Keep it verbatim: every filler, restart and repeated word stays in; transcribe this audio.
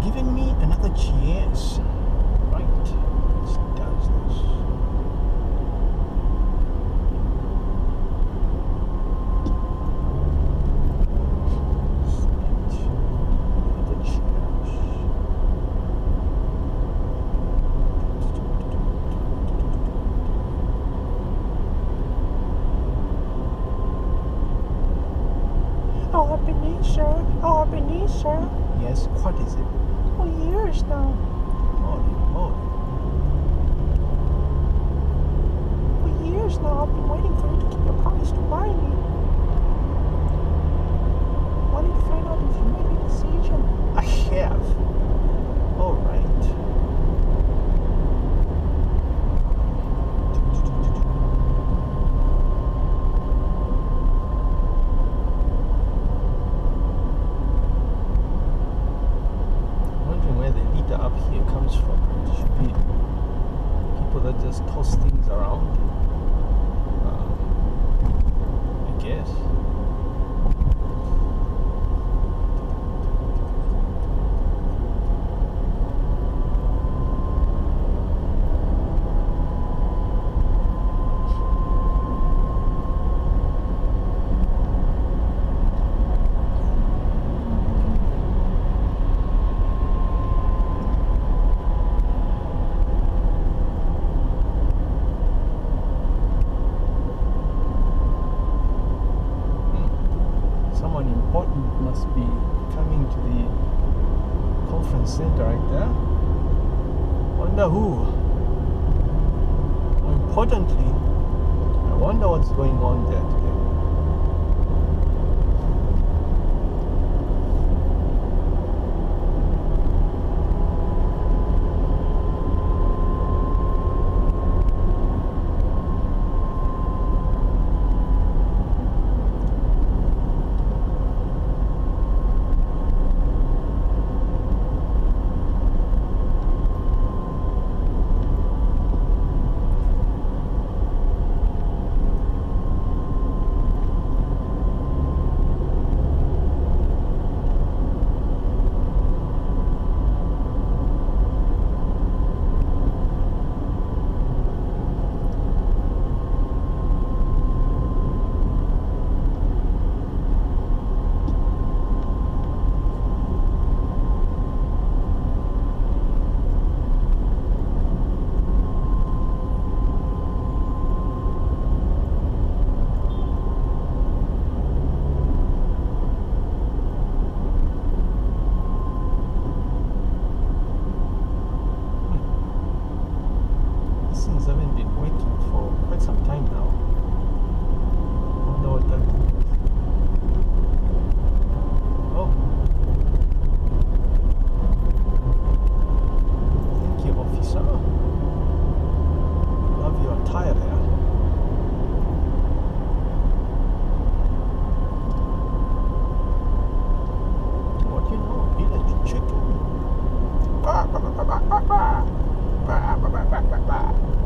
giving me another chance. Right. Let's does this. Another chance. Oh, I've been here, sir. Oh, I've been here, sir. Yes, what is it? For years now. Holy moly. For years now, I've been waiting for you to keep your promise to buy me. Wanting to find out if you made a decision. I have. All right. Wondering where the leader up here comes from. It should be people that just toss things around. Um, I guess. Someone important must be coming to the conference center right there. Wonder who? More importantly, I wonder what's going on there today. Things haven't been working for quite some time now. Wonder what that means. Oh. Thank you, officer. Love your attire there. What do you know? Village chicken. Bah, bah, bah, bah, bah, bah. Bah, bah, bah, bah, bah, bah.